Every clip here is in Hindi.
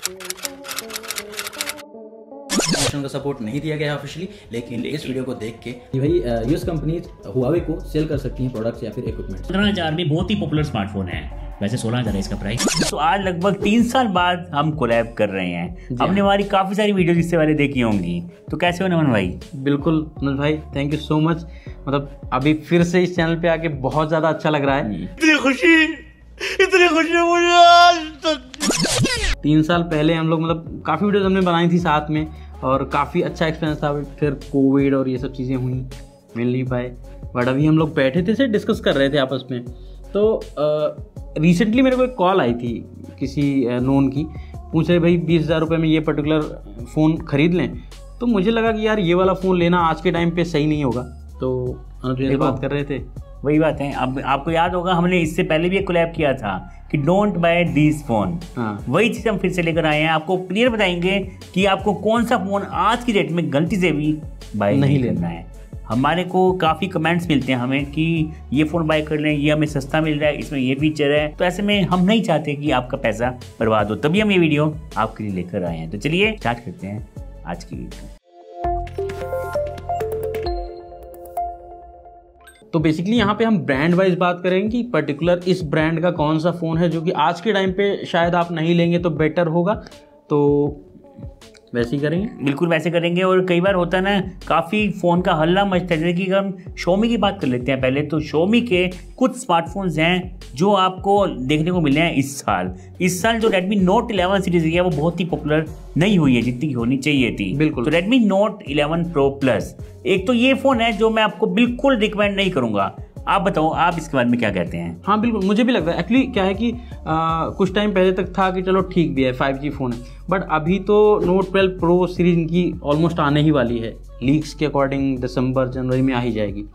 का सपोर्ट नहीं दिया गया ऑफिशियली, लेकिन इस वीडियो को देख के भाई यूएस कंपनीज हुआवे को सेल कर सकती हैं प्रोडक्ट्स या फिर इक्विपमेंट। 15,000 में बहुत ही पॉपुलर स्मार्टफोन है, वैसे 16,000 है इसका प्राइस। तो आज लगभग 3 साल बाद हम कोलैब कर रहे हैं। हमने हमारी काफी सारी वीडियो इससे पहले देखी होंगी, तो कैसे हो नमन भाई? बिल्कुल नमन भाई, थैंक यू सो मच। मतलब अभी फिर से इस चैनल पे आके बहुत ज्यादा अच्छा लग रहा है। इतनी खुशी मुझे आज तक। 3 साल पहले हम लोग मतलब काफी वीडियोस हमने बनाई थी साथ में और काफ़ी अच्छा एक्सपीरियंस था। फिर कोविड और ये सब चीज़ें हुई, मिल नहीं पाए। बट अभी हम लोग बैठे थे, से डिस्कस कर रहे थे आपस में। तो रिसेंटली मेरे को एक कॉल आई थी किसी नोन की, पूछ रहे भाई 20,000 रुपये में ये पर्टिकुलर फ़ोन ख़रीद लें। तो मुझे लगा कि यार ये वाला फ़ोन लेना आज के टाइम पे सही नहीं होगा। तो अनुज बात कर रहे थे, वही बात है। अब आपको याद होगा हमने इससे पहले भी एक कोलैब किया था कि डोंट बाय दिस फोन। वही चीज़ हम फिर से लेकर आए हैं, आपको क्लियर बताएंगे कि आपको कौन सा फ़ोन आज की डेट में गलती से भी बाय नहीं लेना है। हमारे को काफ़ी कमेंट्स मिलते हैं हमें कि ये फ़ोन बाय कर लें, ये हमें सस्ता मिल रहा है, इसमें ये फीचर है। तो ऐसे में हम नहीं चाहते कि आपका पैसा बर्बाद हो, तभी हम ये वीडियो आपके लिए लेकर आए हैं। तो चलिए स्टार्ट करते हैं आज की वीडियो। तो बेसिकली यहाँ पे हम ब्रांड वाइज बात करेंगे कि पर्टिकुलर इस ब्रांड का कौन सा फ़ोन है जो कि आज के टाइम पे शायद आप नहीं लेंगे तो बेटर होगा। तो वैसे ही करेंगे, बिल्कुल वैसे करेंगे। और कई बार होता है ना, काफ़ी फ़ोन का हल्ला मचता है। जैसे कि हम Xiaomi की बात कर लेते हैं पहले। तो Xiaomi के कुछ स्मार्टफोन्स हैं जो आपको देखने को मिले हैं इस साल जो Redmi Note 11 सीरीज़ है वो बहुत ही पॉपुलर नहीं हुई है जितनी की होनी चाहिए थी। बिल्कुल। तो Redmi Note 11 Pro Plus एक तो ये फ़ोन है जो मैं आपको बिल्कुल रिकमेंड नहीं करूँगा। आप बताओ, आप इसके बारे में क्या कहते हैं? हाँ बिल्कुल, मुझे भी लगता है। एक्चुअली क्या है कि कुछ टाइम पहले तक था कि चलो ठीक भी है, 5G फ़ोन है। बट अभी तो Note 12 Pro सीरीज इनकी ऑलमोस्ट आने ही वाली है। लीक्स के अकॉर्डिंग दिसंबर जनवरी में आ ही जाएगी।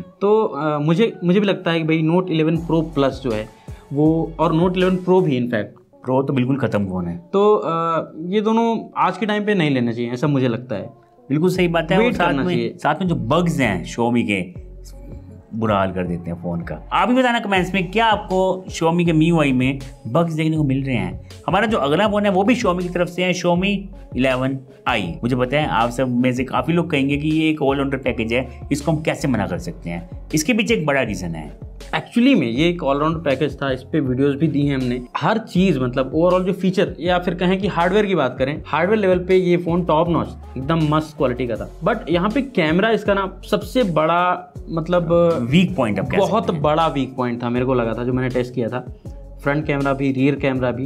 तो मुझे भी लगता है कि भाई Note 11 Pro Plus जो है वो, और Note 11 Pro भी, इनफैक्ट प्रो तो बिल्कुल ख़त्म फ़ोन है। तो ये दोनों आज के टाइम पे नहीं लेना चाहिए, ऐसा मुझे लगता है। बिल्कुल सही बात है। साथ में जो बग्स हैं Xiaomi के, बुरा हाल कर देते हैं फ़ोन का। आप भी बताना कमेंट्स में, क्या आपको Xiaomi के MIUI में बग्स देखने को मिल रहे हैं? हमारा जो अगला फ़ोन है वो भी Xiaomi की तरफ से है, Xiaomi 11i। मुझे पता है आप सब में से काफ़ी लोग कहेंगे कि ये एक ऑलराउंडर पैकेज है, इसको हम कैसे मना कर सकते हैं। इसके पीछे एक बड़ा रीज़न है। एक्चुअली में ये एक ऑलराउंड पैकेज था, इस पे वीडियोस भी दी हैं हमने। हर चीज़ मतलब ओवरऑल जो फीचर या फिर कहें कि हार्डवेयर की बात करें, हार्डवेयर लेवल पे ये फ़ोन टॉप नॉच एकदम मस्त क्वालिटी का था। बट यहाँ पे कैमरा इसका ना सबसे बड़ा मतलब वीक पॉइंट, बहुत बड़ा वीक पॉइंट था मेरे को लगा था जो मैंने टेस्ट किया था। फ्रंट कैमरा भी, रियर कैमरा भी।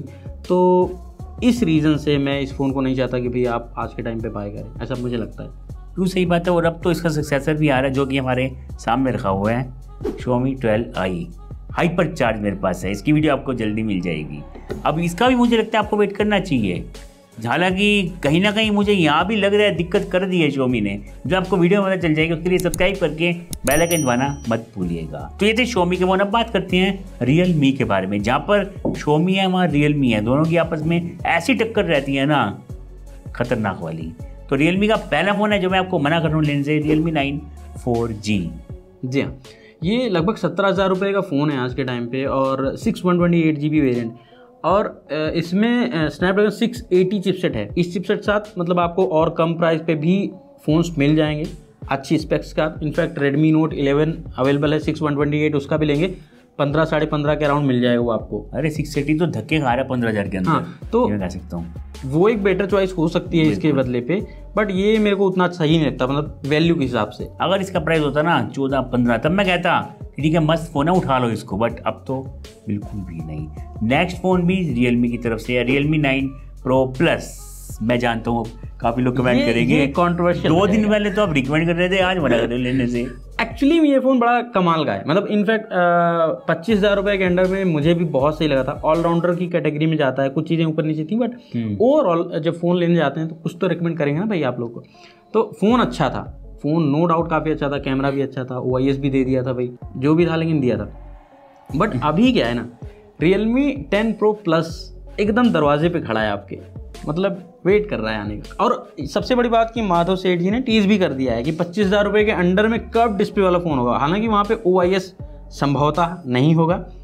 तो इस रीज़न से मैं इस फ़ोन को नहीं चाहता कि भाई आप आज के टाइम पे बाय करें, ऐसा मुझे लगता है। क्यों, सही बात है। और अब तो इसका सक्सेसर भी आ रहा है जो कि हमारे सामने रखा हुआ है, Xiaomi 12i हाइपर चार्ज मेरे पास है। इसकी वीडियो आपको जल्दी मिल जाएगी। अब इसका भी मुझे लगता है आपको वेट करना चाहिए। हालांकि कहीं ना कहीं मुझे यहाँ भी लग रहा है दिक्कत कर दी है Xiaomi ने, जो आपको वीडियो में पता चल जाएगी। उसके लिए सब्सक्राइब करके बेल आइकन दबाना मत भूलिएगा। तो ये थे Xiaomi के फ़ोन। अब बात करते हैं Realme के बारे में। जहाँ पर Xiaomi है वहाँ Realme है, दोनों की आपस में ऐसी टक्कर रहती है ना, खतरनाक वाली। तो Realme का पहला फ़ोन है जो मैं आपको मना कर रहा हूँ लेने से, Realme 9 4G। जी हाँ, ये लगभग 17,000 रुपये का फ़ोन है आज के टाइम पे, और 6/128GB वेरिएंट, और इसमें स्नैपड्रैगन 680 चिपसेट है। इस चिपसेट साथ मतलब आपको और कम प्राइस पे भी फ़ोन्स मिल जाएंगे अच्छी स्पेक्स का। इनफैक्ट Redmi Note 11 अवेलेबल है 6/128, उसका भी लेंगे 15 साढ़े 15 के अराउंड मिल जाएगा वो आपको। अरे 680 तो धक्के खा रहा है 15,000 के अंदर। हाँ, तो मैं कह सकता हूँ वो एक बेटर चॉइस हो सकती है इसके बदले पे। बट ये मेरे को उतना सही नहीं लगता, मतलब वैल्यू के हिसाब से। अगर इसका प्राइस होता ना 14-15, तब मैं कहता ठीक है मस्त फ़ोन है, उठा लो इसको। बट अब तो बिल्कुल भी नहीं। नेक्स्ट फ़ोन भी Realme की तरफ से है, Realme 9 Pro Plus। मैं जानता हूँ काफ़ी लोग कमेंट करेंगे, कंट्रोवर्शियल। 2 दिन पहले तो आप रिकमेंड कर रहे थे, आज मना कर रहे लेने से। एक्चुअली ये फ़ोन बड़ा कमाल का है। मतलब इनफैक्ट 25,000 रुपये के अंडर में मुझे भी बहुत सही लगा था। ऑलराउंडर की कैटेगरी में जाता है, कुछ चीज़ें ऊपर नीचे थी, बट ओवरऑल जब फ़ोन लेने जाते हैं तो कुछ तो रिकमेंड करेंगे ना भाई आप लोग को। तो फ़ोन अच्छा था, फ़ोन नो डाउट काफ़ी अच्छा था, कैमरा भी अच्छा था, OIS भी दे दिया था भाई, जो भी था लेकिन दिया था। बट अभी क्या है ना, Realme 10 Pro Plus एकदम दरवाजे पे खड़ा है आपके, मतलब वेट कर रहा है आने का। और सबसे बड़ी बात कि माधव सेठ जी ने टीज भी कर दिया है कि 25,000 रुपये के अंडर में कर्व डिस्प्ले वाला फ़ोन होगा। हालांकि वहाँ पे OIS संभवतः नहीं होगा,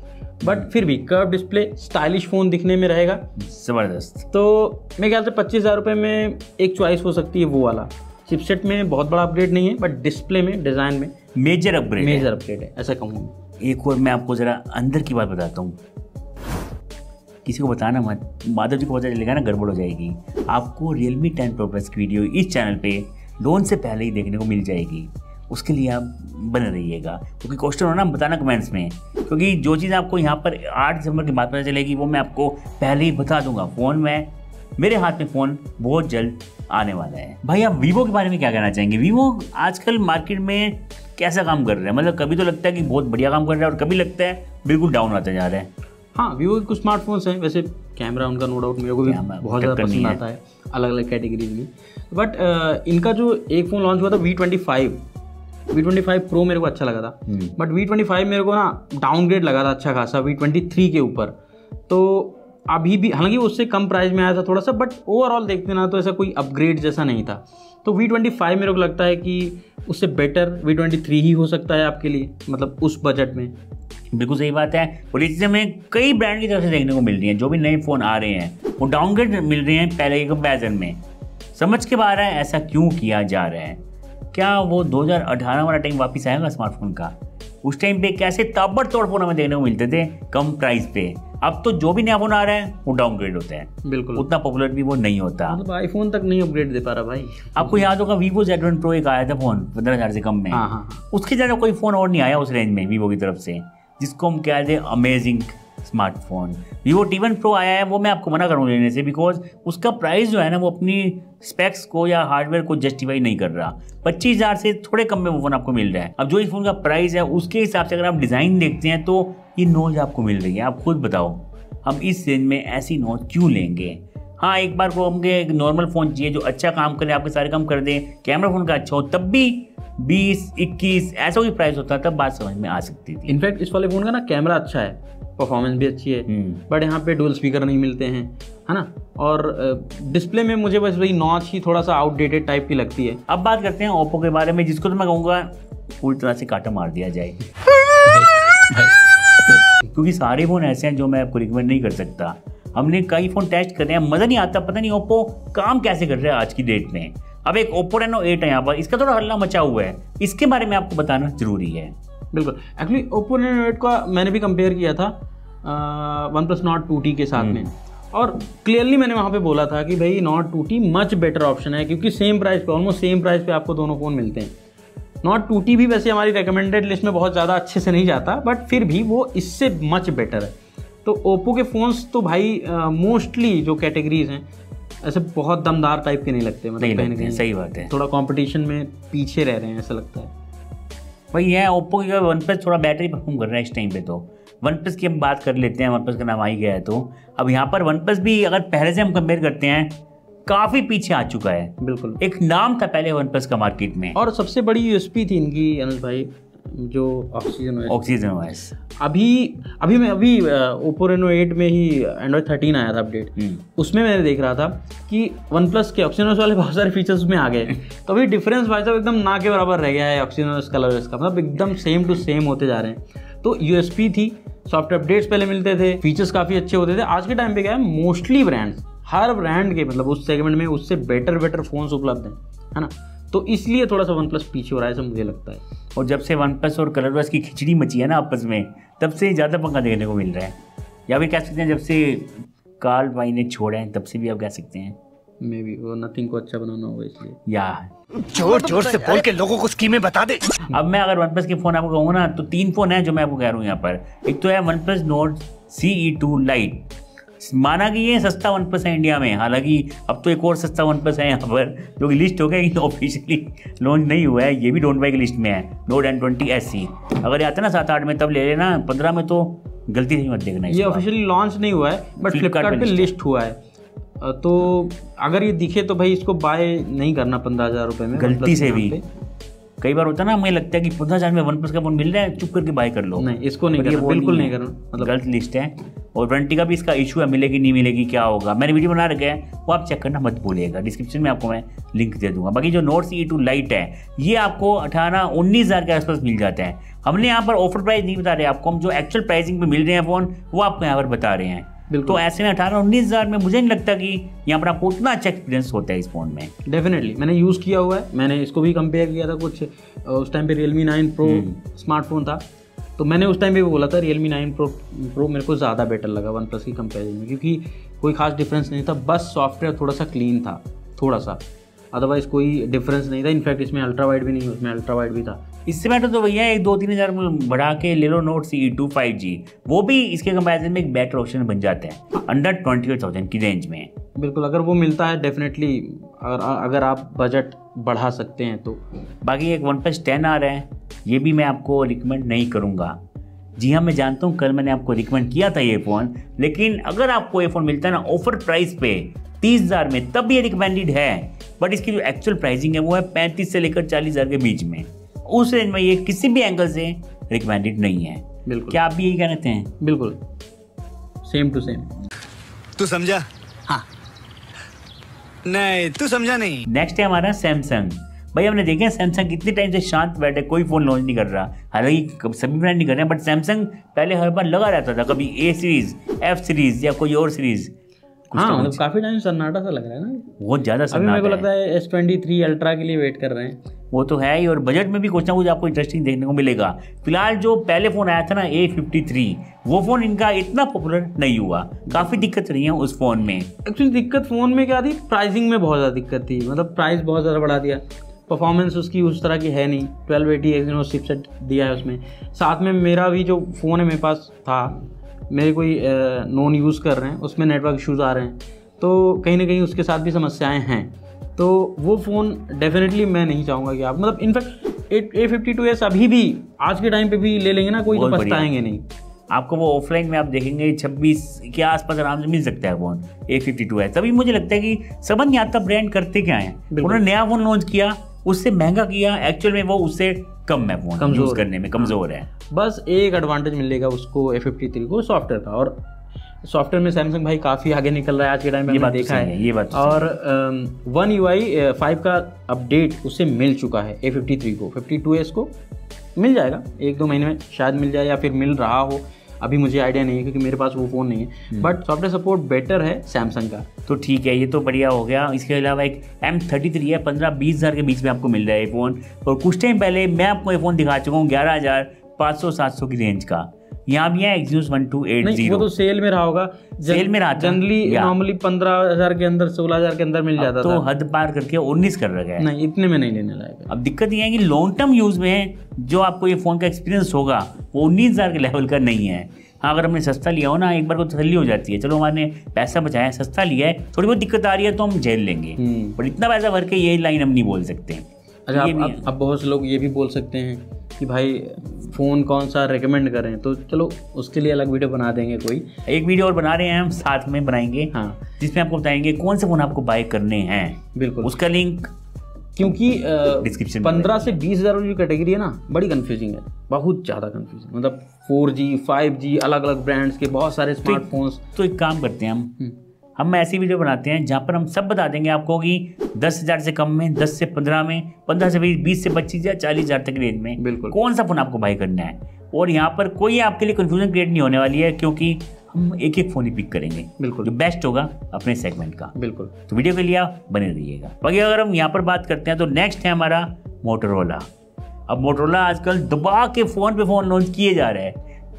बट फिर भी कर्व डिस्प्ले, स्टाइलिश फ़ोन दिखने में रहेगा ज़बरदस्त। तो मेरे ख्याल से 25,000 रुपये में एक चॉइस हो सकती है वो वाला। चिपसेट में बहुत बड़ा अपग्रेड नहीं है, बट डिस्प्ले में, डिज़ाइन में मेजर अपग्रेड है, ऐसा कहूँगा। एक और मैं आपको ज़रा अंदर की बात बताता हूँ, किसी को बताना मत, माधव जी को पता चलेगा ना गड़बड़ हो जाएगी। आपको Realme 10 Pro Plus की वीडियो इस चैनल पे लॉन्च से पहले ही देखने को मिल जाएगी, उसके लिए आप बने रहिएगा। क्योंकि क्वेश्चन हो ना, बताना कमेंट्स में, क्योंकि जो चीज़ आपको यहाँ पर 8 दिसंबर की बात पता चलेगी वो मैं आपको पहले ही बता दूंगा। फ़ोन में, मेरे हाथ में फ़ोन बहुत जल्द आने वाला है। भाई आप वीवो के बारे में क्या कहना चाहेंगे? वीवो आजकल मार्केट में कैसा काम कर रहा है? मतलब कभी तो लगता है कि बहुत बढ़िया काम कर रहा है और कभी लगता है बिल्कुल डाउन आता जा रहा है। हाँ, वीवो के कुछ स्मार्टफोन्स हैं, वैसे कैमरा उनका नो डाउट मेरे को भी बहुत ज़्यादा पसंद आता है, अलग अलग कैटेगरीज में। बट इनका जो एक फ़ोन लॉन्च हुआ था V25 Pro मेरे को अच्छा लगा था, बट V25 मेरे को ना डाउनग्रेड लगा था अच्छा खासा V23 के ऊपर। तो अभी भी, हालांकि उससे कम प्राइस में आया था थोड़ा सा, बट ओवरऑल देखते ना तो ऐसा कोई अपग्रेड जैसा नहीं था। तो V25 मेरे को लगता है कि उससे बेटर V23 ही हो सकता है आपके लिए, मतलब उस बजट में। बिल्कुल सही बात है। और इस समय कई ब्रांड की तरफ से देखने को मिल रही है, जो भी नए फ़ोन आ रहे हैं वो डाउनग्रेड मिल रहे हैं पहले के कंपैरिजन में। समझ के बाहर है ऐसा क्यों किया जा रहा है। क्या वो 2018 वाला टाइम वापस आएगा स्मार्टफोन का? उस टाइम पे कैसे ताबड़तोड़ फोन हमें देखने को मिलते थे कम प्राइस पे। अब तो जो भी नया फोन आ रहा है वो डाउनग्रेड होता है, बिल्कुल उतना पॉपुलर भी वो नहीं होता। मतलब आईफोन तक नहीं अपग्रेड दे पा रहा भाई। आपको याद होगा Vivo Z1 Pro एक आया था फोन 15,000 से कम में। हाँ। उसके ज़्यादा कोई फ़ोन और नहीं आया उस रेंज में Vivo की तरफ से, जिसको हम कहते हैं amazing smartphone. Vivo T1 Pro आया है, वो मैं आपको मना करूँ लेने से, बिकॉज उसका प्राइस जो है ना वो अपनी स्पेक्स को या हार्डवेयर को जस्टिफाई नहीं कर रहा। 25,000 से थोड़े कम में वो फ़ोन आपको मिल रहा है। अब जो इस फ़ोन का प्राइस है उसके हिसाब से अगर आप डिज़ाइन देखते हैं तो ये नोज आपको मिल रही है। आप खुद बताओ हम इस रेंज में ऐसी नोज क्यों लेंगे? हाँ, एक बार को हमको एक नॉर्मल फ़ोन चाहिए जो अच्छा काम करे, आपके सारे काम कर दे, कैमरा फ़ोन का अच्छा हो, तब भी 20-21 ऐसा कोई प्राइस होता तब बात समझ में आ सकती थी। इनफैक्ट इस वाले फ़ोन का ना कैमरा अच्छा है, परफॉर्मेंस भी अच्छी है, बट यहाँ पे डुअल स्पीकर नहीं मिलते हैं, है ना। और डिस्प्ले में मुझे बस वही नॉच ही थोड़ा सा आउटडेटेड टाइप की लगती है। अब बात करते हैं ओप्पो के बारे में, जिसको तो मैं कहूँगा पूरी तरह से काटा मार दिया जाए। क्योंकि सारे फ़ोन ऐसे हैं जो मैं आपको रिकमेंड नहीं कर सकता। हमने कई फ़ोन टेस्ट कर रहे हैं, मज़ा नहीं आता, पता नहीं ओप्पो काम कैसे कर रहा है आज की डेट में। अब एक ओप्पो Reno 8 है यहाँ पर, इसका थोड़ा हल्ला मचा हुआ है, इसके बारे में आपको बताना जरूरी है। बिल्कुल, एक्चुअली ओप्पो Reno 8 का मैंने भी कंपेयर किया था OnePlus Nord 2T के साथ में, और क्लियरली मैंने वहाँ पे बोला था कि भाई Nord 2T much better option है, क्योंकि सेम प्राइस पे, ऑलमोस्ट सेम प्राइस पे आपको दोनों फ़ोन मिलते हैं। Nord 2T भी वैसे हमारी रिकमेंडेड लिस्ट में बहुत ज़्यादा अच्छे से नहीं जाता, बट फिर भी वो इससे मच बेटर है। तो ओप्पो के फ़ोन्स तो भाई मोस्टली जो कैटेगरीज हैं ऐसे बहुत दमदार टाइप के नहीं लगते, मतलब कहीं ना कहीं सही बात है, थोड़ा कंपटीशन में पीछे रह रहे हैं ऐसा लगता है। भाई है ओप्पो की वन प्लस थोड़ा बेटर ही परफॉर्म कर रहा है इस टाइम पे। तो वन प्लस की हम बात कर लेते हैं, वन प्लस का नाम आ ही गया है तो अब यहाँ पर वन प्लस भी अगर पहले से हम कंपेयर करते हैं काफ़ी पीछे आ चुका है। बिल्कुल, एक नाम था पहले वन प्लस का मार्केट में, और सबसे बड़ी यूएसपी थी इनकी अनिल भाई जो ऑक्सीजन OS। अभी ओप्पो Reno 8 में ही Android 13 आया था अपडेट, उसमें मैंने देख रहा था कि वन प्लस के ऑक्सीजन OS वाले बहुत सारे फीचर्स में आ गए। तो अभी डिफरेंस भाई साहब एकदम ना के बराबर रह गया है ऑक्सीजन OS कलर OS का, मतलब एकदम सेम टू सेम होते जा रहे हैं। तो यूएसपी थी, सॉफ्टवेयर अपडेट्स पहले मिलते थे, फीचर्स काफ़ी अच्छे होते थे। आज के टाइम पे क्या है, मोस्टली ब्रांड्स, हर ब्रांड के मतलब उस सेगमेंट में उससे बेटर फोन्स उपलब्ध हैं, है ना। तो इसलिए थोड़ा सा वन प्लस पीछे हो रहा है ऐसा मुझे लगता है। और जब से वन प्लस और कलर OS की खिचड़ी मची है ना आपस में, तब से ज़्यादा पंगा देखने को मिल रहा है। या भी कह सकते हैं जब से कार्ल भाई ने छोड़ा है तब से भी आप कह सकते हैं, मे बी वो नथिंग को अच्छा बनाना होगा इसलिए। या जोर से बोल के लोगों को स्कीमें बता दे। अब मैं अगर वन प्लस के फ़ोन आपको कहूँ ना तो 3 फ़ोन हैं जो मैं आपको कह रहा हूँ यहाँ पर। एक तो है one plus note CE2 Lite, माना कि ये सस्ता वन प्लस है इंडिया में, हालांकि अब तो एक और सस्ता वन प्लस है यहाँ पर जो कि लिस्ट हो गया, ये ऑफिशियली लॉन्च नहीं हुआ है, ये भी डोंट बाय की लिस्ट में है। नोट N20 SE अगर ये आता ना 7-8 में तब ले लेना, 15 में तो गलती नहीं मत देखना। ये ऑफिशियली लॉन्च नहीं हुआ है बट फ्लिपकार्ट पे लिस्ट हुआ है, तो अगर ये दिखे तो भाई इसको बाय नहीं करना 15,000 रुपये में गलती से भी। कई बार होता है ना, हमें लगता है कि 15,000 में OnePlus का फोन मिल रहा है, चुप करके बाय कर लो। नहीं, इसको नहीं पर ये करना, वो बिल्कुल नहीं है। करना, मतलब गलत लिस्ट है। और वारंटी का भी इसका इशू है, मिलेगी नहीं मिलेगी क्या होगा, मैंने वीडियो बना रखा है, वो आप चेक करना मत भूलिएगा। डिस्क्रिप्शन में आपको मैं लिंक दे दूंगा। बाकी जो Note CE2 Lite है, ये आपको 18-19,000 के आसपास मिल जाता है। हमने यहाँ पर ऑफर प्राइस नहीं बता रहे आपको, हम जो एक्चुअल प्राइसिंग पे मिल रहे हैं फ़ोन वो आपको यहाँ पर बता रहे हैं। तो ऐसे में 18-19,000 में मुझे नहीं लगता कि यहाँ पर आपको उतना अच्छा एक्सपीरियंस होता है इस फोन में। डेफिनेटली मैंने यूज़ किया हुआ है, मैंने इसको भी कंपेयर किया था कुछ उस टाइम पे Realme 9 Pro स्मार्टफोन था, तो मैंने उस टाइम पे भी बोला था Realme 9 Pro मेरे को ज़्यादा बेटर लगा OnePlus की कंपेरिजन में, क्योंकि कोई खास डिफरेंस नहीं था, बस सॉफ्टवेयर थोड़ा सा क्लीन था, थोड़ा सा, अदरवाइज कोई डिफरेंस नहीं था। इनफैक्ट इसमें अल्ट्रा वाइड भी नहीं, उसमें अल्ट्रा वाइड भी था। इससे बेटर तो भैया 1-2-3 हज़ार में बढ़ा के ले लो Note CE2 5G, वो भी इसके कंपैरिजन में एक बेटर ऑप्शन बन जाते हैं अंडर 28,000 की रेंज में। बिल्कुल, अगर वो मिलता है डेफिनेटली, अगर आप बजट बढ़ा सकते हैं तो। बाकी एक OnePlus 10 आ रहा है, ये भी मैं आपको रिकमेंड नहीं करूँगा। जी हाँ, मैं जानता हूँ कल मैंने आपको रिकमेंड किया था ये फ़ोन, लेकिन अगर आपको ये फ़ोन मिलता है ना ऑफर प्राइस पे 30,000 में, तब ये रिकमेंडेड है। बट इसकी जो एक्चुअल प्राइसिंग है वो है 35 से लेकर 40,000 के बीच में, उस रेंज में ये किसी भी एंगल से रिकमेंडेड नहीं है। बिल्कुल, क्या आप भी यही कहते हैं? बिल्कुल सेम टू सेम। तू समझा? हाँ। नहीं, तू समझा नहीं। नेक्स्ट है हमारा सैमसंग। भाई हमने देखे सैमसंग कितने टाइम से शांत बैठे, कोई फोन लॉन्च नहीं कर रहा। हालांकि सभी ब्रांड नहीं कर रहे हैं, बट सैमसंग पहले हर बार लगा रहता था, कभी A सीरीज, F सीरीज या कोई और सीरीज। हाँ, मतलब काफी टाइम सन्नाटा सा लग रहा है ना, बहुत ज्यादा अभी मेरे को लगता है S23 अल्ट्रा के लिए वेट कर रहे हैं। वो तो है ही, और बजट में भी कुछ ना कुछ आपको इंटरेस्टिंग देखने को मिलेगा। फिलहाल जो पहले फोन आया था ना A53, वो फोन इनका इतना पॉपुलर नहीं हुआ, काफी दिक्कत रही है उस फोन में। एक्चुअली दिक्कत फोन में क्या थी, प्राइसिंग में बहुत ज़्यादा दिक्कत थी, मतलब प्राइस बहुत ज़्यादा बढ़ा दिया, परफॉर्मेंस उसकी उस तरह की है नहीं। 1280 Exynos चिपसेट दिया है उसमें। साथ में मेरा भी जो फ़ोन है मेरे पास था, मेरे कोई नॉन यूज़ कर रहे हैं, उसमें नेटवर्क इशूज़ आ रहे हैं, तो कहीं ना कहीं उसके साथ भी समस्याएं हैं। तो वो फ़ोन डेफिनेटली मैं नहीं चाहूँगा कि आप, मतलब इनफैक्ट A52s अभी भी आज के टाइम पे भी ले लेंगे ना, कोई तो पछताएंगे नहीं। आपको वो ऑफलाइन में आप देखेंगे 26 के आसपास आराम से मिल सकता है फोन। A52 है, तभी मुझे लगता है कि समझ नहीं आता ब्रांड करते क्या है। उन्होंने नया फोन लॉन्च किया, उससे महंगा किया, एक्चुअल में वो उससे कम है, फोन यूज करने में कमजोर है। बस एक एडवांटेज मिलेगा उसको A53 को, सॉफ्टवेयर का, और सॉफ्टवेयर में सैमसंग भाई काफ़ी आगे निकल रहा है आज के टाइम में, मैंने देखा है ये बात। और One UI 5 का अपडेट उससे मिल चुका है A53 को, 52s को मिल जाएगा 1-2 महीने में शायद मिल जाए, या फिर मिल रहा हो, अभी मुझे आइडिया नहीं है क्योंकि मेरे पास वो फ़ोन नहीं है। बट सॉफ्टवेयर सपोर्ट बेटर है सैमसंग का, तो ठीक है, ये तो बढ़िया हो गया। इसके अलावा एक M33 है, 15-20 हज़ार के बीच में आपको मिल रहा है ये फ़ोन। और कुछ टाइम पहले मैं आपको ये फ़ोन दिखा चुका हूँ 11,500-700 की रेंज का। यहाँ भी है Exynos 1280। वो तो सेल में रहा होगा, सेल में रहा था जनरली नॉर्मली 15,000 के अंदर, 16,000 के अंदर मिल जाता था। तो हद पार करके 19 कर रखा है। नहीं, इतने में नहीं लेने लायक। अब दिक्कत ये है कि लॉन्ग टर्म यूज में जो आपको ये फ़ोन का एक्सपीरियंस होगा वो 19,000 के लेवल का नहीं है। हाँ, अगर हमने सस्ता लिया हो ना, एक बार को तसल्ली हो जाती है, चलो हमारे पैसा बचाया, सस्ता लिया है, थोड़ी बहुत दिक्कत आ रही है तो हम झेल लेंगे, पर इतना पैसा भर के ये लाइन हम नहीं बोल सकते। अच्छा, अब बहुत से लोग ये भी बोल सकते हैं कि भाई फ़ोन कौन सा रेकमेंड करें, तो चलो उसके लिए अलग वीडियो बना देंगे, कोई एक वीडियो और बना रहे हैं हम, साथ में बनाएंगे, हाँ, जिसमें आपको बताएंगे कौन से फ़ोन आपको बाय करने हैं। बिल्कुल, उसका लिंक क्योंकि डिस्क्रिप्शन 15 से 20,000 जो कैटेगरी है ना, बड़ी कंफ्यूजिंग है, बहुत ज़्यादा कंफ्यूजिंग, मतलब 4G 5G अलग अलग ब्रांड्स के बहुत सारे स्मार्टफोन्स। तो एक काम करते हैं हम ऐसी वीडियो बनाते हैं जहाँ पर हम सब बता देंगे आपको कि 10,000 से कम में, 10 से 15 में, 15 से 20 से 25 या 40,000 तक रेंज में बिल्कुल कौन सा फ़ोन आपको बाय करना है। और यहाँ पर कोई आपके लिए कंफ्यूजन क्रिएट नहीं होने वाली है, क्योंकि हम एक एक फ़ोन ही पिक करेंगे, बिल्कुल, जो बेस्ट होगा अपने सेगमेंट का। बिल्कुल, तो वीडियो के लिए आप बने रहिएगा। बाकी अगर हम यहाँ पर बात करते हैं तो नेक्स्ट है हमारा मोटोरोला। अब मोटोरोला आजकल दबा के फ़ोन पे फ़ोन लॉन्च किए जा रहे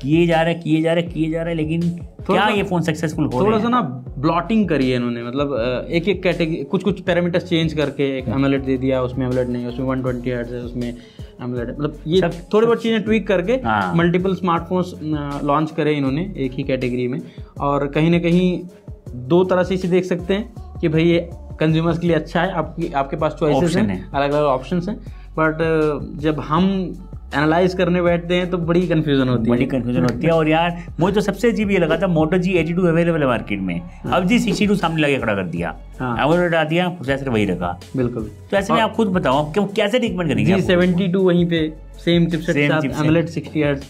हैं, लेकिन क्या ये फ़ोन सक्सेसफुल हो थोड़ा सा ना ब्लॉटिंग करी है इन्होंने, मतलब एक एक कैटेगरी कुछ पैरामीटर्स चेंज करके एक एमोलेड दे दिया, उसमें एमोलेड नहीं, उसमें 120 हर्ट्ज है, उसमें एमोलेड, मतलब ये थोड़ी बहुत चीज़ें ट्वीक करके मल्टीपल स्मार्टफोन्स लॉन्च करे इन्होंने एक ही कैटेगरी में। और कहीं ना कहीं दो तरह से इसे देख सकते हैं कि भाई ये कंज्यूमर्स के लिए अच्छा है, आपके पास चॉइसेस हैं, अलग अलग ऑप्शंस हैं, बट जब हम एनालाइज करने बैठते हैं तो बड़ी कंफ्यूजन होती है। बड़ी कंफ्यूजन होती है। और यार मुझे तो सबसे अजीब ये लगा था Moto G82 अवेलेबल है मार्केट में, अब G62 सामने लगे खड़ा कर दिया, एमोलेड हटा दिया, प्रोसेसर वही रखा। बिल्कुल। तो ऐसे में आप खुद बताओ क्यों कैसे रिकमेंड करेंगे? G72 वहीं पे सेम चिपसेट के साथ, एमोलेड 60 हर्ट्ज,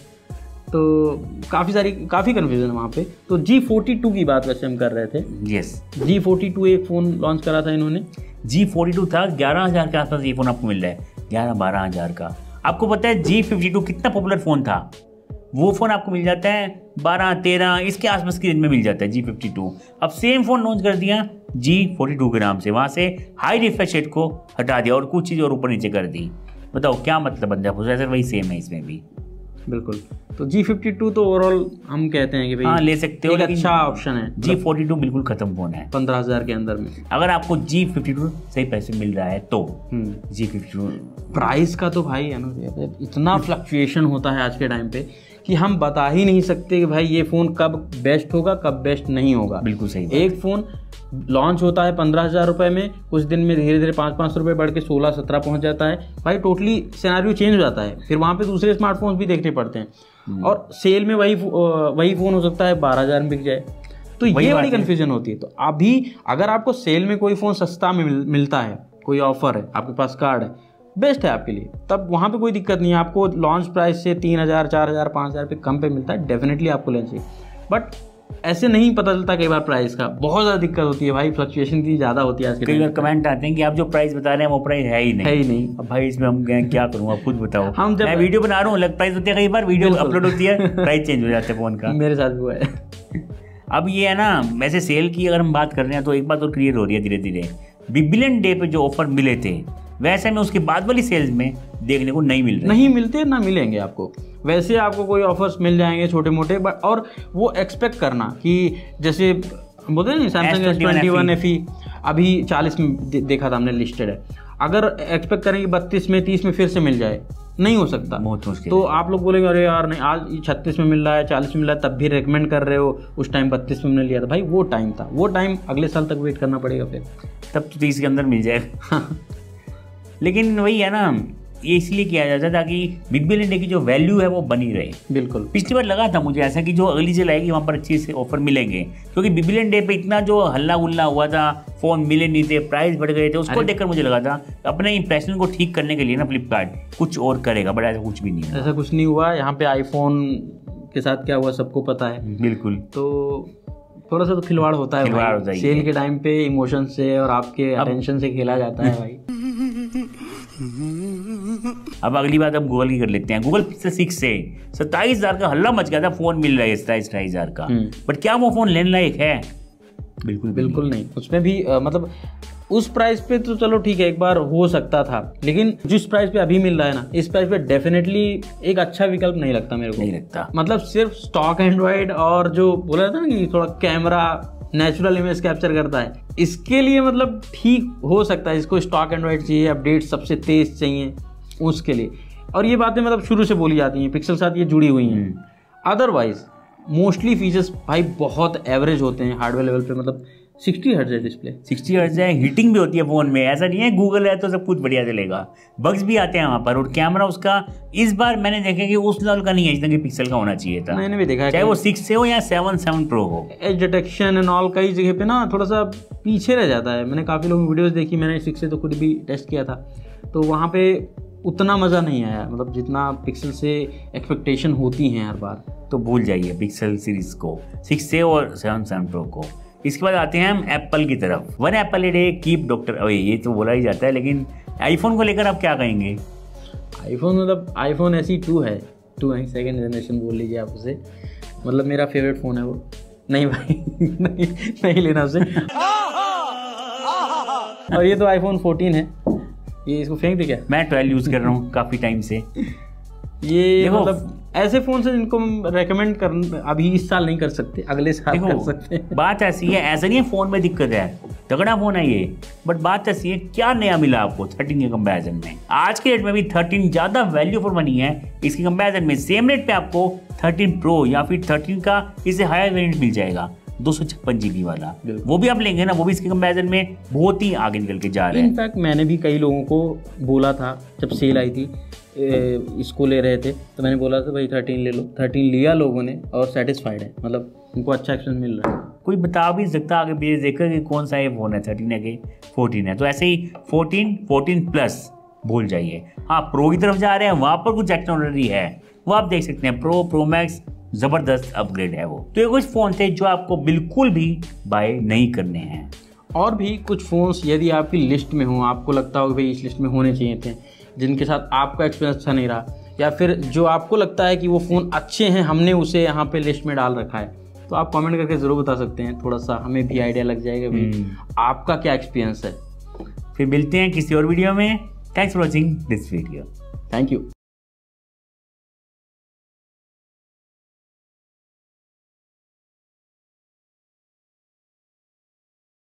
तो काफ़ी कन्फ्यूजन है वहाँ पे। तो G42 की बात वैसे हम कर रहे थे। यस, G42 एक फ़ोन लॉन्च करा था इन्होंने। G42 था 11,000 के आसपास ये फ़ोन आपको मिल रहा है, 11-12 हज़ार का। आपको पता है G52 कितना पॉपुलर फ़ोन था? वो फ़ोन आपको मिल जाता है 12-13 इसके आसपास की रेंज में मिल जाता है G52। अब सेम फ़ोन लॉन्च कर दिया G42 के नाम से, वहाँ से हाई रिफ्रेश रेट को हटा दिया और कुछ चीज़ और ऊपर नीचे कर दी। बताओ क्या मतलब बनता है? प्रोसेसर वही सेम है इसमें भी। बिल्कुल। तो G52 तो ओवरऑल हम कहते हैं कि भाई हाँ ले सकते हो, एक अच्छा ऑप्शन है। G42 बिल्कुल खत्म फोन है 15,000 के अंदर में। अगर आपको G52 सही पैसे मिल रहा है तो। G52 प्राइस का तो भाई है ना, इतना फ्लक्चुएशन होता है आज के टाइम पे कि हम बता ही नहीं सकते कि भाई ये फ़ोन कब बेस्ट होगा कब बेस्ट नहीं होगा। बिल्कुल सही। एक फ़ोन लॉन्च होता है 15,000 रुपये में, कुछ दिन में धीरे धीरे 500 रुपये बढ़ के 16-17 पहुंच जाता है। भाई टोटली सिनेरियो चेंज हो जाता है। फिर वहाँ पे दूसरे स्मार्टफोन्स भी देखने पड़ते हैं और सेल में वही फ़ोन हो सकता है 12,000 में बिक जाए। तो ये बड़ी कन्फ्यूजन होती है। तो अभी अगर आपको सेल में कोई फ़ोन सस्ता में मिलता है, कोई ऑफर है, आपके पास कार्ड है, बेस्ट है आपके लिए, तब वहाँ पे कोई दिक्कत नहीं है। आपको लॉन्च प्राइस से 3,000, 4,000, 5,000 पे कम पे मिलता है, डेफिनेटली आपको लेना चाहिए। बट ऐसे नहीं पता चलता कई बार प्राइस का, बहुत ज़्यादा दिक्कत होती है भाई, फ्लक्चुएशन की ज़्यादा होती है आज के कई बार कमेंट आते हैं कि आप जो प्राइस बता रहे हैं वो प्राइस है ही नहीं। अब भाई इसमें हम क्या करूँ, आप खुद बताओ। हम जब मैं वीडियो बना रहा हूँ अलग प्राइस होती है, कई बार वीडियो अपलोड होती है प्राइस चेंज हो जाता है फ़ोन का। मेरे साथ भी हुआ है। अब ये है ना, वैसे सेल की अगर हम बात कर रहे हैं तो एक बात और क्लियर हो रही है धीरे धीरे। बिग बिलियन डे पे जो ऑफर मिले थे वैसे में उसके बाद वाली सेल्स में देखने को नहीं मिल रहे, नहीं मिलते ना मिलेंगे आपको। वैसे आपको कोई ऑफर्स मिल जाएंगे छोटे मोटे, और वो एक्सपेक्ट करना कि जैसे बोलते हैं ना सैमसंग S21 FE अभी 40 में देखा था हमने लिस्टेड है। अगर एक्सपेक्ट करें कि 32 में 30 में फिर से मिल जाए, नहीं हो सकता, बहुत मुश्किल। तो आप लोग बोलेंगे अरे यार नहीं, आज 36 में मिल रहा है, 40 में मिल रहा है, तब भी रेकमेंड कर रहे हो, उस टाइम 32 में हमने लिया था। भाई वो टाइम था, वो टाइम अगले साल तक वेट करना पड़ेगा, फिर तब तो 30 के अंदर मिल जाएगा। लेकिन वही है ना, ये इसलिए किया जाता है ताकि बिग बिलियन डे की जो वैल्यू है वो बनी रहे। बिल्कुल। पिछली बार लगा था मुझे ऐसा कि जो अगली सेल आएगी वहाँ पर अच्छे से ऑफर मिलेंगे, क्योंकि बिग बिलियन डे पे इतना जो हल्ला गुल्ला हुआ था, फोन मिले नहीं थे, प्राइस बढ़ गए थे, उसको देखकर मुझे लगा था अपने इंप्रेशन को ठीक करने के लिए ना फ्लिपकार्ट कुछ और करेगा, बट ऐसा कुछ भी नहीं हुआ। ऐसा कुछ नहीं हुआ। यहाँ पे आईफोन के साथ क्या हुआ सबको पता है। बिल्कुल। तो थोड़ा सा तो खिलवाड़ होता है भाई। सेल के टाइम पे इमोशन से और आपके अटेंशन से खेला जाता है भाई। अब अगली बात अब गूगल की कर लेते हैं। गूगल पिक्सल 6 से 27,000 का हल्ला मच गया था, फोन मिल रहा है 27,000 का, बट क्या वो फोन लेने लायक है? बिल्कुल नहीं। उसमें भी मतलब उस प्राइस पे तो चलो ठीक है, एक बार हो सकता था, लेकिन जिस प्राइस पे अभी मिल रहा है ना, इस प्राइस पे डेफिनेटली एक अच्छा विकल्प नहीं लगता मेरे को। नहीं लगता। मतलब सिर्फ स्टॉक एंड्रॉइड और जो बोला था ना कि थोड़ा कैमरा नेचुरल इमेज कैप्चर करता है, इसके लिए मतलब ठीक हो सकता है। इसको स्टॉक एंड्रॉइड चाहिए, अपडेट सबसे तेज चाहिए उसके लिए, और ये बातें मतलब शुरू से बोली जाती हैं, पिक्सल साथ ये जुड़ी हुई हैं। अदरवाइज मोस्टली फीचर्स भाई बहुत एवरेज होते हैं हार्डवेयर लेवल पे। मतलब 60 हर्ट्ज है डिस्प्ले, 60 हर्ट्ज है, हीटिंग भी होती है फ़ोन में, ऐसा नहीं है गूगल है तो सब कुछ बढ़िया चलेगा, बग्स भी आते हैं वहाँ पर। और कैमरा उसका इस बार मैंने देखा कि उस लेवल का नहीं है जितना कि पिक्सल का होना चाहिए था। मैंने भी देखा, चाहे वो 6 से हो या 7 Pro हो। एज डिटेक्शन एंड ऑल कई जगह पे ना थोड़ा सा पीछे रह जाता है। मैंने काफ़ी लोगों की वीडियोज़ देखी, मैंने 6 से तो खुद भी टेस्ट किया था, तो वहाँ पे उतना मज़ा नहीं आया, मतलब जितना पिक्सल से एक्सपेक्टेशन होती हैं हर बार। तो भूल जाइए पिक्सल सीरीज़ को, 6 से और 7 Pro को। इसके बाद आते हैं हम एप्पल की तरफ। One apple a day keep doctor away, ये तो बोला ही जाता है, लेकिन आईफोन को लेकर आप क्या कहेंगे? आईफोन मतलब आईफोन SE 2 है, 2 है, सेकेंड जनरेशन बोल लीजिए आप उसे। मतलब मेरा फेवरेट फ़ोन है वो। नहीं भाई नहीं लेना उसे। और ये तो आईफोन 14 है, ये इसको फेंक दे क्या? मैं 12 यूज़ कर रहा हूँ काफ़ी टाइम से। ये मतलब ऐसे फ़ोन से जिनको हम रेकमेंड कर अभी इस साल नहीं कर सकते, अगले साल कर सकते हैं। बात ऐसी है, ऐसा नहीं है फ़ोन में दिक्कत है, तगड़ा फ़ोन है ये, बट बात ऐसी है क्या नया मिला आपको 13 के कंपैरिजन में? आज के रेट में भी 13 ज़्यादा वैल्यू फॉर मनी है इसके कंपैरिजन में। सेम रेट पे आपको 13 Pro या फिर 13 का इससे हायर वेरिएंट मिल जाएगा, 256 GB वाला, वो भी आप लेंगे ना, वो भी इसके कंपैरिजन में बहुत ही आगे निकल के जा रहे हैं। इनफैक्ट मैंने भी कई लोगों को बोला था जब सेल आई थी इसको ले रहे थे, तो मैंने बोला था भाई 13 ले लो। 13 लिया लोगों ने और सेटिस्फाइड है, मतलब उनको अच्छा एक्सपीरियंस मिल रहा है। कोई बता भी सकता आगे पीछे देखकर कि कौन सा ये फ़ोन है, 13 है कि 14 है। तो ऐसे ही 14 प्लस भूल जाइए। हाँ, प्रो की तरफ जा रहे हैं, वहाँ पर कुछ टेक्नोलॉजी है वो आप देख सकते हैं। प्रो मैक्स ज़बरदस्त अपग्रेड है वो। तो ये कुछ फ़ोन थे जो आपको बिल्कुल भी बाय नहीं करने हैं। और भी कुछ फ़ोन्स यदि आपकी लिस्ट में हो, आपको लगता हो कि भाई इस लिस्ट में होने चाहिए थे, जिनके साथ आपका एक्सपीरियंस अच्छा नहीं रहा, या फिर जो आपको लगता है कि वो फ़ोन अच्छे हैं, हमने उसे यहाँ पे लिस्ट में डाल रखा है, तो आप कमेंट करके ज़रूर बता सकते हैं। थोड़ा सा हमें भी आइडिया लग जाएगा भाई आपका क्या एक्सपीरियंस है। फिर मिलते हैं किसी और वीडियो में। Thanks for watching this video. Thank you.